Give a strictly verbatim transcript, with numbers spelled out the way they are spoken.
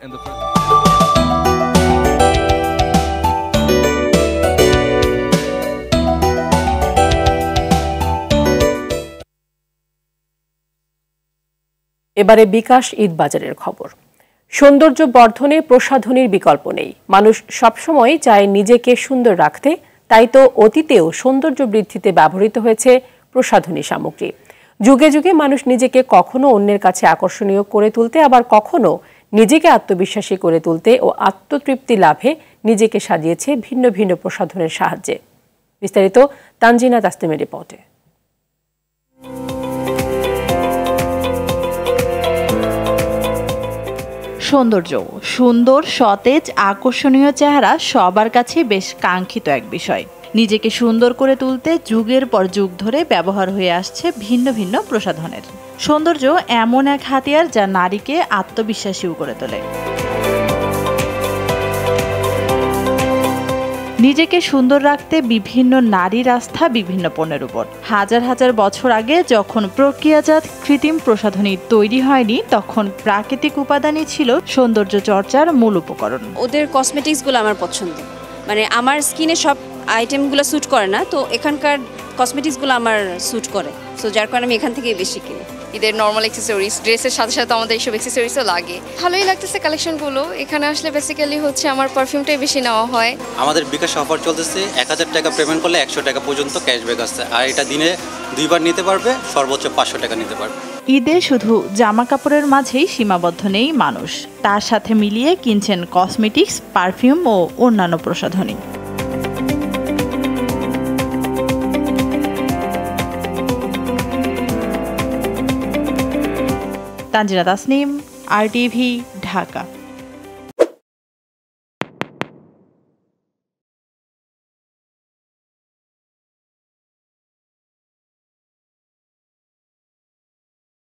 And the first এবারে বিকাশ ঈদ বাজারের খবর। সৌন্দর্য বর্ধনে প্রসাধনীর বিকল্প নেই। মানুষ সবসময় চায় নিজেকে সুন্দর রাখতে, তাই তো অতীতেও সৌন্দর্য বৃদ্ধিতে ব্যবহৃত হয়েছে প্রসাধনী সামগ্রী। যুগে যুগে মানুষ নিজেকে কখনো অন্যের কাছে আকর্ষণীয় করে তুলতে, আবার কখনো নিজেকে আত্মবিশ্বাসী করে তুলতে ও আত্মতৃপ্তি লাভে নিজেকে সাজিয়েছে ভিন্ন ভিন্ন প্রসাধনের সাহায্যে। বিস্তারিত তানজিনা তাসলিমের রিপোর্টে। সৌন্দর্য, সুন্দর, সতেজ, আকর্ষণীয় চেহারা সবার কাছে বেশ কাঙ্ক্ষিত এক বিষয়। নিজেকে সুন্দর করে তুলতে যুগের পর যুগ ধরে ব্যবহার হয়ে আসছে ভিন্ন ভিন্ন প্রসাধনের। সৌন্দর্য এমন এক হাতিয়ার যা নারীকে আত্মবিশ্বাসীও করে তোলে। নিজেকে সুন্দর রাখতে বিভিন্ন নারীর আস্থা বিভিন্ন পণ্যের উপর। হাজার হাজার বছর আগে যখন প্রক্রিয়াজাত কৃত্রিম প্রসাধনী তৈরি হয়নি, তখন প্রাকৃতিক উপাদানই ছিল সৌন্দর্য চর্চার মূল উপকরণ। ওদের কসমেটিক্সগুলো আমার পছন্দ, মানে আমার স্কিনে সব আইটেমগুলো স্যুট করে না, তো এখানকার কসমেটিক্সগুলো আমার স্যুট করে, সো যার কারণে আমি এখান থেকেই বেশি কিনি। ঈদের নর্মাল অ্যাক্সেসরিজ, ড্রেসের সাথে সাথে আমাদের এইসব অ্যাক্সেসরিজও লাগে। ভালোই লাগতেছে কালেকশনগুলো। এখানে আসলে বেসিক্যালি হচ্ছে আমার পারফিউমটাই বেশি নেওয়া হয়। আমাদের বিকাশ অফার চলতেছে, এক হাজার টাকা পেমেন্ট করলে একশো টাকা পর্যন্ত ক্যাশব্যাক আসছে, আর এটা দিনে দুইবার নিতে পারবে, সর্বোচ্চ পাঁচশো টাকা নিতে পারবে। ঈদে শুধু জামা কাপড়ের মাঝেই সীমাবদ্ধ নেই মানুষ, তার সাথে মিলিয়ে কিনছেন কসমেটিক্স, পারফিউম ও অন্যান্য প্রসাধনী। Tanjina Tasnim, R TV, Dhaka.